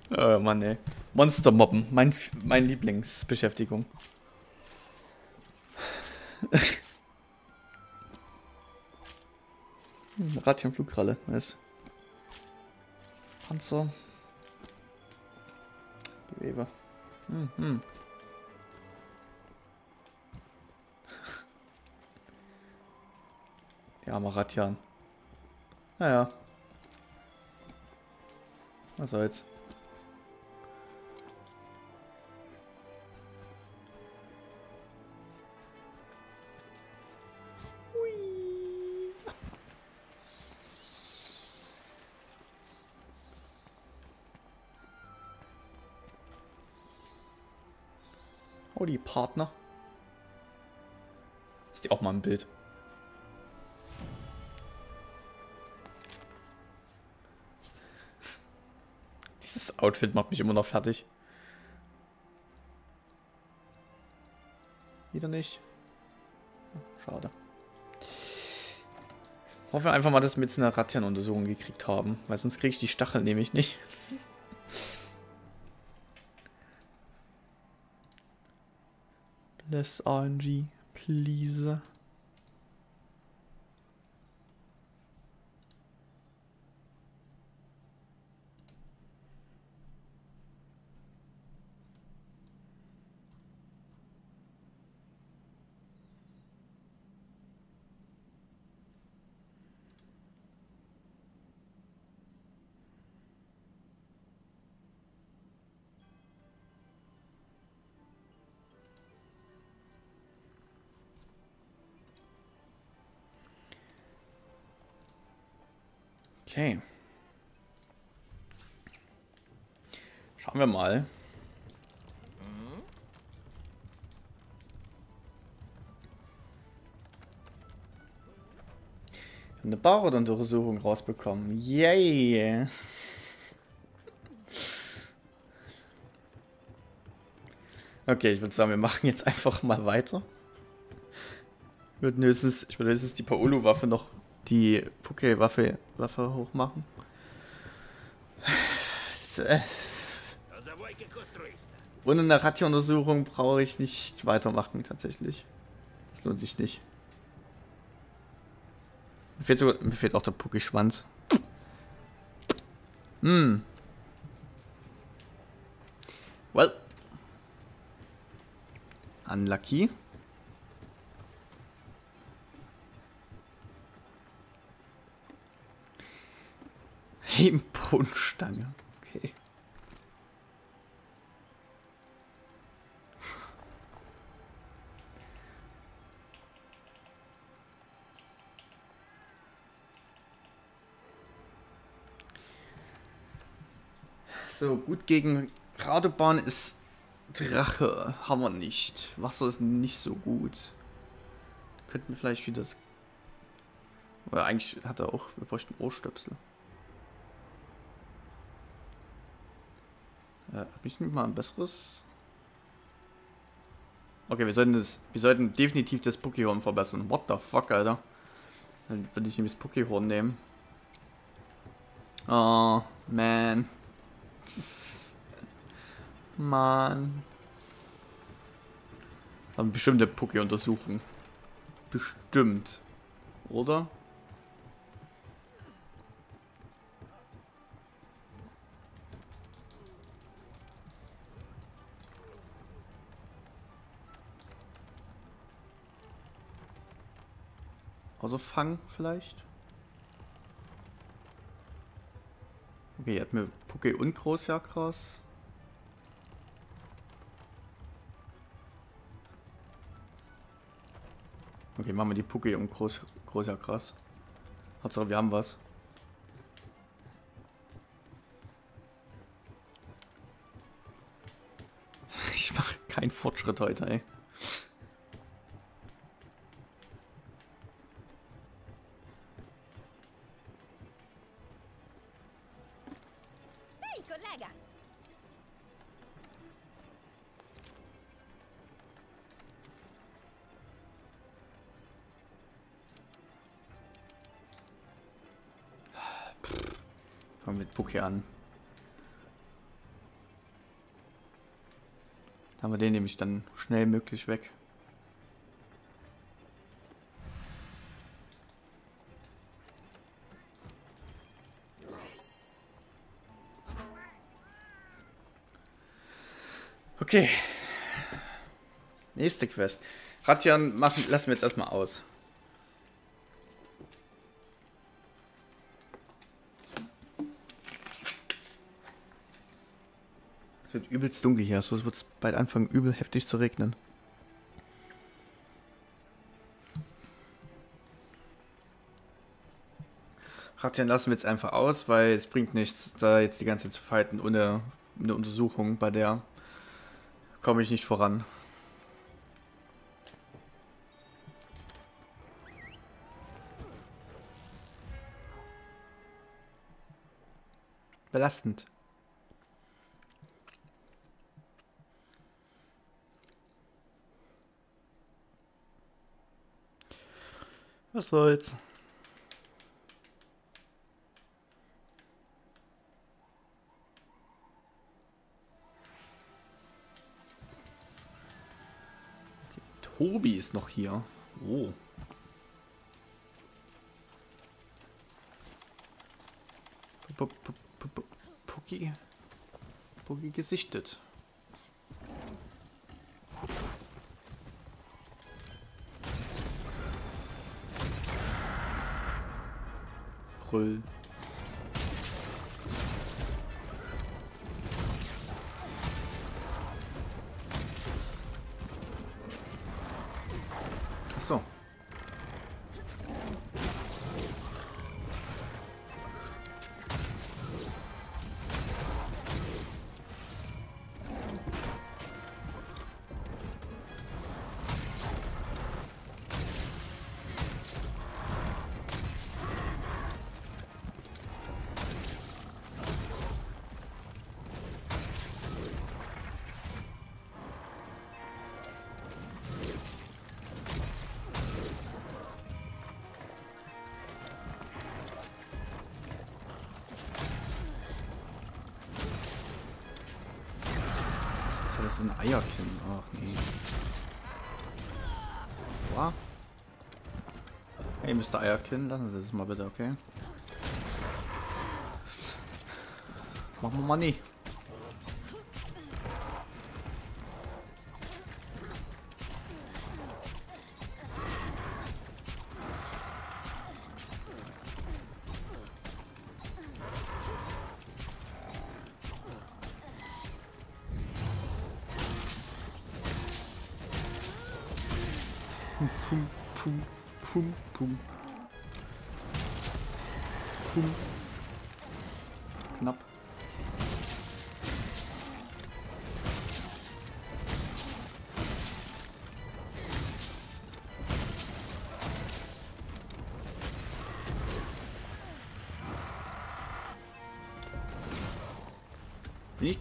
Mann, ey. Monster mobben. Mein Lieblingsbeschäftigung. Ratian-Flugralle. Nice. Panzer. Gewebe. Hm. Der arme Ratian. Naja. Was soll's. Howdy, Partner. Ist die auch mal ein Bild? Dieses Outfit macht mich immer noch fertig. Wieder nicht. Schade. Hoffen wir einfach mal, dass wir jetzt eine Ratian-Untersuchung gekriegt haben. Weil sonst kriege ich die Stachel nämlich nicht. Bless RNG, please. Okay. Schauen wir mal. Eine Barot-Untersuchung rausbekommen. Yay! Okay, ich würde sagen, wir machen jetzt einfach mal weiter. Ich würde höchstens die Paolo-Waffe noch, die Poké-Waffe hochmachen. Ohne eine Ratian-Untersuchung brauche ich nicht weitermachen, tatsächlich. Das lohnt sich nicht. Mir fehlt auch der Poké-Schwanz. Well. Unlucky. Hebenbodenstange. Okay. So, gut gegen Radobahn ist Drache. Haben wir nicht. Wasser ist nicht so gut. Könnten wir vielleicht wieder das... Oder eigentlich hat er auch... Wir bräuchten Ohrstöpsel. Hab ich nicht mal ein besseres? Okay, wir sollten definitiv das Pokéhorn verbessern. What the fuck, Alter? Dann würde ich nämlich das Pokéhorn nehmen. Oh, man. Mann. Haben bestimmt eine Poké-Untersuchung. Bestimmt. Oder? Also Fang vielleicht? Okay, er hat mir Poké und Großjagdgras. Okay, machen wir die Poké und Großjagdgras. Hauptsache wir haben was. Ich mache keinen Fortschritt heute, ey. Hey, collega! Fangen wir mit Poké an. Haben wir den nämlich dann schnell möglich weg. Okay. Nächste Quest. Ratian lassen wir jetzt erstmal aus. Es wird übelst dunkel hier, so wird es bald anfangen, übel heftig zu regnen. Ratian lassen wir jetzt einfach aus, weil es bringt nichts, da jetzt die ganze Zeit zu fighten ohne eine Untersuchung, bei der komme ich nicht voran. Belastend. Was soll's? Tobi ist noch hier. Oh. Pucki gesichtet. Brüll. Achso. Das ist ein Eierchen. Ach nee. Wow. Hey, Mr. Eierkin, lassen Sie das mal bitte, okay? Machen wir mal nie. Pum, pum, pum, pum. Pum. Knapp. Ich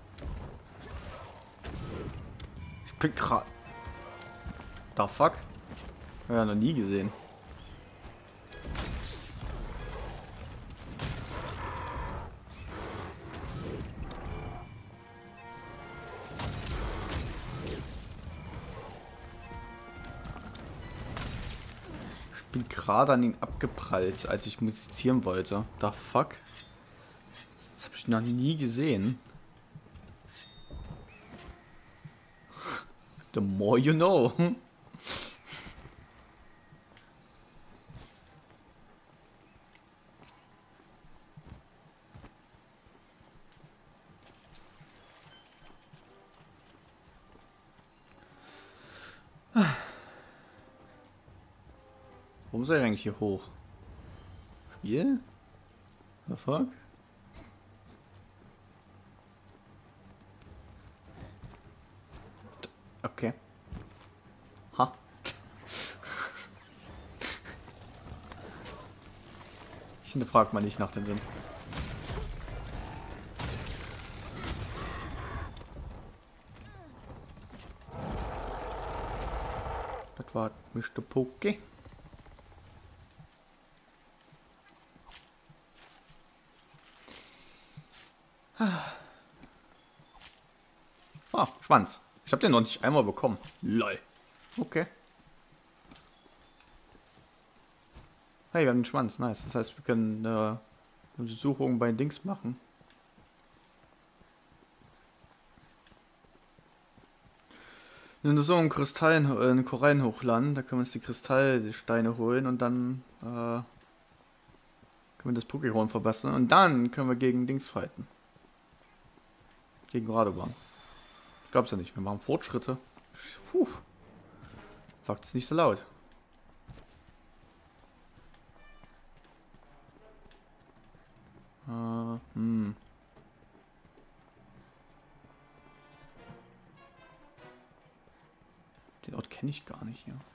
bin gerade. Da fuck? Ja, noch nie gesehen. Ich bin gerade an ihn abgeprallt, als ich musizieren wollte. Da fuck? Das habe ich noch nie gesehen. The more you know. Warum soll ich eigentlich hier hoch? Spiel? The fuck? Okay. Ha. Ich hinterfrag mal nicht nach dem Sinn. Das war Mr. Poke. Ah, Schwanz. Ich habe den noch nicht einmal bekommen. Lol. Okay. Hey, wir haben den Schwanz. Nice. Das heißt, wir können eine Untersuchung bei Dings machen. Eine Untersuchung in Korallen hochladen. Da können wir uns die Kristallsteine holen und dann können wir das Pokémon verbessern. Und dann können wir gegen Dings fighten. Gegen Radoban. Ich glaub's ja nicht. Wir machen Fortschritte. Puh. Sagt es nicht so laut. Den Ort kenne ich gar nicht hier.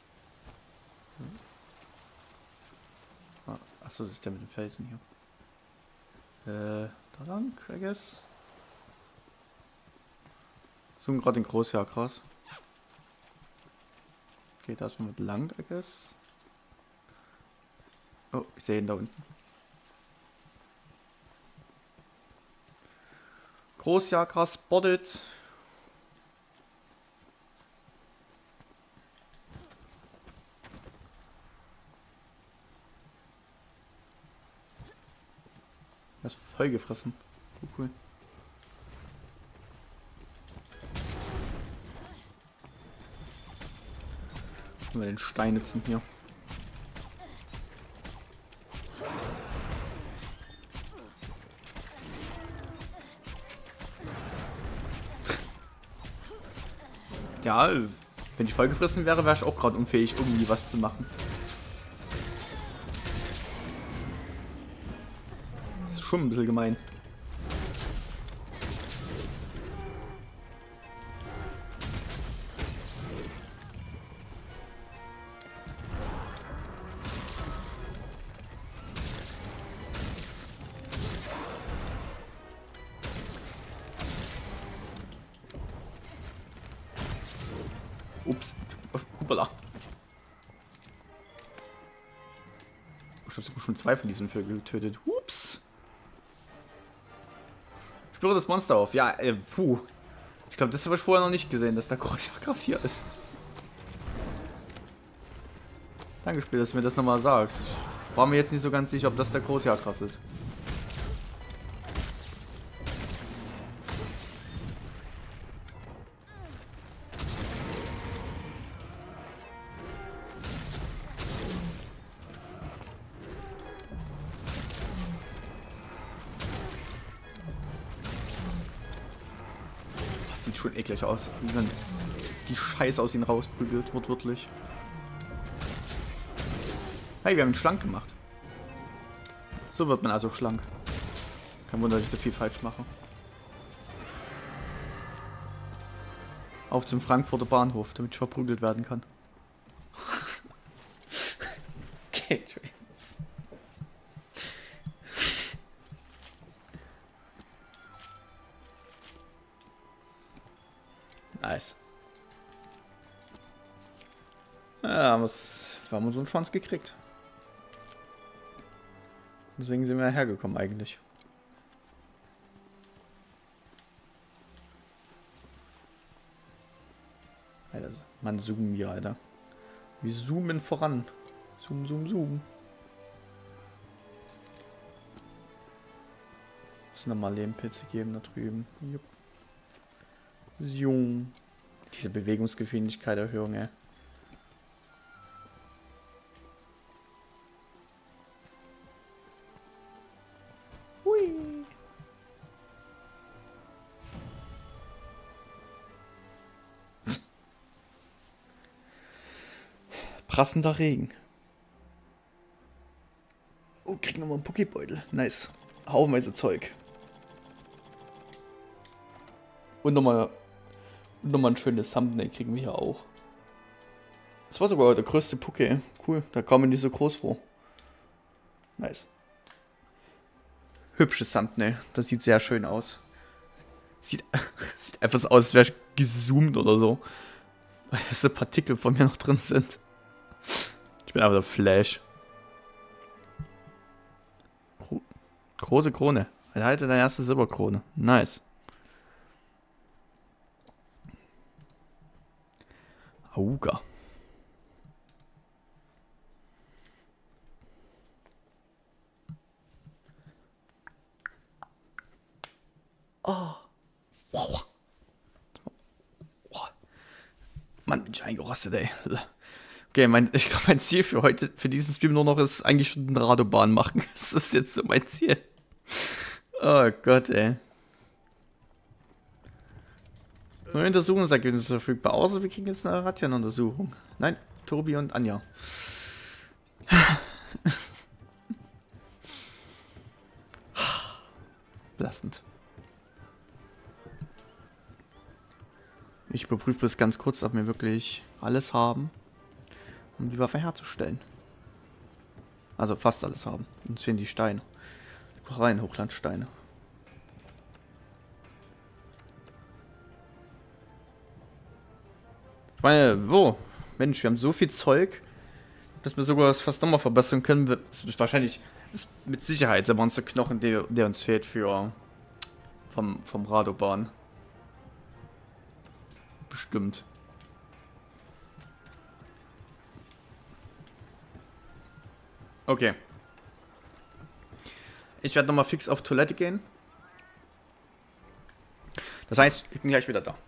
Achso, das ist der mit dem Felsen hier. Da lang, I guess. Suchen gerade den Großjagras. Okay, da ist man mit lang, I guess. Oh, ich sehe ihn da unten. Großjagras spotted. Er ist voll gefressen. Oh, cool. Wir den Stein nutzen hier. Ja, wenn ich vollgefressen wäre, wäre ich auch gerade unfähig, irgendwie was zu machen. Das ist schon ein bisschen gemein. Ups. Hoppala. Ich habe sogar schon 2 von diesen Vögeln getötet. Ups. Spüre das Monster auf. Ja, puh. Ich glaube, das habe ich vorher noch nicht gesehen, dass da krass hier ist. Danke, Spiel, dass du mir das nochmal sagst. Ich war mir jetzt nicht so ganz sicher, ob das der Großjagras ist. Das sieht schon eklig aus, wie man die Scheiße aus ihnen rausprügelt, wortwörtlich. Hey, wir haben ihn schlank gemacht. So wird man also schlank. Kein Wunder, dass ich so viel falsch mache. Auf zum Frankfurter Bahnhof, damit ich verprügelt werden kann. Okay, nice. Ja, wir haben uns so einen Schwanz gekriegt. Deswegen sind wir hergekommen eigentlich. Alter, Mann, zoomen wir, Alter. Wir zoomen voran. Zoom, zoom, zoom. Muss nochmal Lehmpilze geben da drüben. Jupp. Zoom. Diese Bewegungsgeschwindigkeit Erhöhung, ey. Hui. Prassender Regen. Oh, krieg nochmal einen Pokébeutel. Nice. Haufenweise Zeug. Und nochmal ein schönes Thumbnail kriegen wir hier auch. Das war sogar der größte Poké. Cool, da kam mir nicht so groß vor. Nice. Hübsches Thumbnail. Das sieht sehr schön aus. Sieht einfach so aus, als wäre ich gezoomt oder so. Weil so Partikel von mir noch drin sind. Ich bin einfach der Flash. Große Krone. Erhalte deine erste Silberkrone. Nice. Beruga. Oh. Wow. Mann, bin ich eingerostet, ey. Okay, ich glaube, mein Ziel für heute, für diesen Stream nur noch ist eigentlich schon eine Radobahn machen. Das ist jetzt so mein Ziel. Oh Gott, ey. Neue Untersuchungsergebnisse verfügbar. Außer wir kriegen jetzt eine Radjan-Untersuchung. Nein, Tobi und Anja. Belastend. Ich überprüfe bloß ganz kurz, ob wir wirklich alles haben, um die Waffe herzustellen. Also fast alles haben. Uns fehlen die Steine. Die Korallenhochlandsteine. Ich meine, wo? Mensch, wir haben so viel Zeug, dass wir sogar was fast nochmal verbessern können. Das ist wahrscheinlich, das ist mit Sicherheit der Monsterknochen, der uns fehlt für vom Radobahn. Bestimmt. Okay. Ich werde nochmal fix auf Toilette gehen. Das heißt, ich bin gleich wieder da.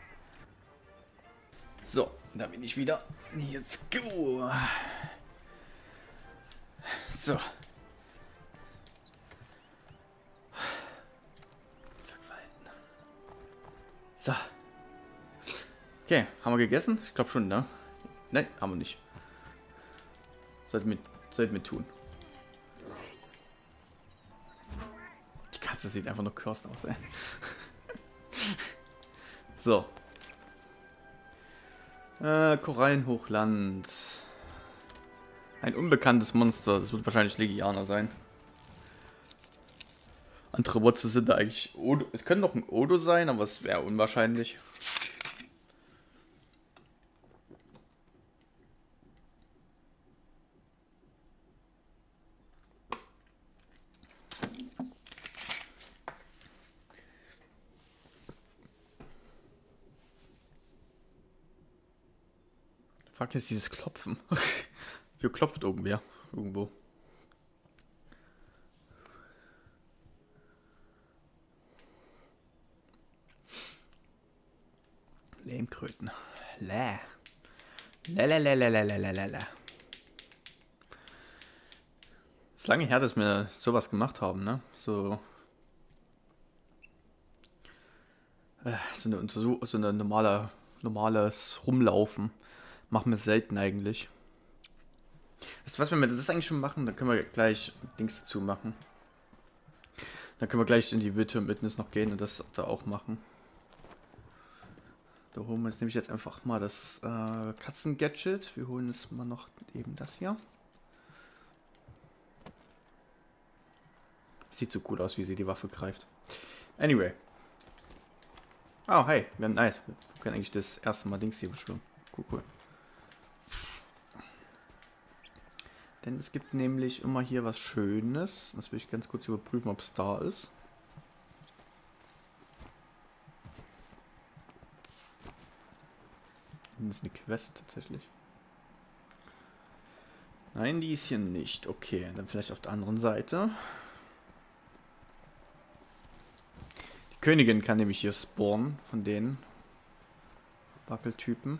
So, da bin ich wieder. Jetzt go. So. So. Okay, haben wir gegessen? Ich glaube schon, ne? Nein, haben wir nicht. Sollten wir tun. Die Katze sieht einfach nur cursed aus, ey. So. Korallenhochland. Ein unbekanntes Monster. Das wird wahrscheinlich Legianer sein. Andere Wurzeln sind da eigentlich Odo. Es könnte noch ein Odo sein, aber es wäre unwahrscheinlich. Fuck, ist dieses Klopfen. Hier klopft irgendwer. Irgendwo. Lehmkröten. Läh. Lalalalalalala. Ist lange her, dass wir sowas gemacht haben, ne? So. So eine Untersuchung, so eine normales Rumlaufen. Machen wir selten eigentlich. Weißt du was, wenn wir das eigentlich schon machen, dann können wir gleich Dings dazu machen. Dann können wir gleich in die Virtual Witness noch gehen und das da auch machen. Da holen wir uns nämlich jetzt einfach mal das Katzen-Gadget. Wir holen uns mal noch eben das hier. Sieht so gut aus, wie sie die Waffe greift. Anyway. Oh, hey, wir haben nice. Wir können eigentlich das erste Mal Dings hier beschwören. Cool. Denn es gibt nämlich immer hier was Schönes. Das will ich ganz kurz überprüfen, ob es da ist. Das ist eine Quest tatsächlich. Nein, die ist hier nicht. Okay, dann vielleicht auf der anderen Seite. Die Königin kann nämlich hier spawnen von den Wackeltypen.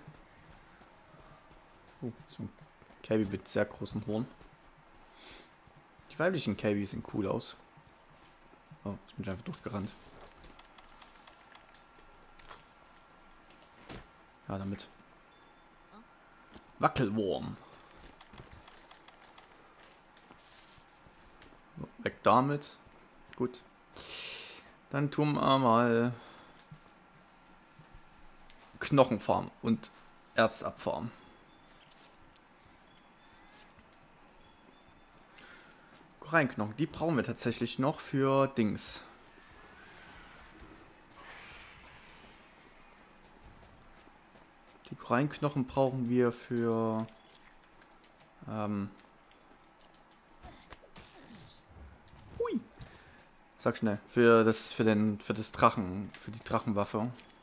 Oh, so ein Caby mit sehr großen Horn. Die weiblichen Cabys sehen cool aus. Oh, jetzt bin ich einfach durchgerannt. Ja, damit. Wackelwurm. Weg damit. Gut. Dann tun wir mal Knochenfarm und Erzabfarm. Korallenknochen, die brauchen wir tatsächlich noch für Dings. Die Korallenknochen brauchen wir für hui. Sag schnell, für die Drachenwaffe.